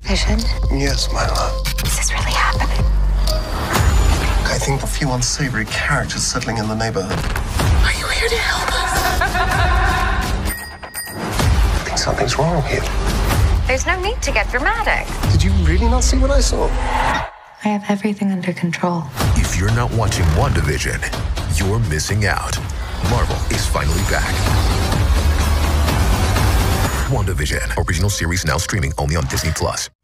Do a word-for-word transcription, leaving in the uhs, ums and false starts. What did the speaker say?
Vision? Yes, my love. Is this really happening? I think a few unsavory characters settling in the neighborhood. Are you here to help us? I think something's wrong here. There's no need to get dramatic. Did you really not see what I saw? I have everything under control. If you're not watching WandaVision, you're missing out. Marvel is finally back. WandaVision, original series now streaming only on Disney Plus.